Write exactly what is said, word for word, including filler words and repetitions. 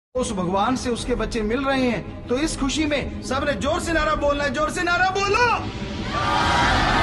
उस भगवान से उसके बच्चे मिल रहे हैं, तो इस खुशी में सबने जोर से नारा बोलना है, जोर से नारा बोलो।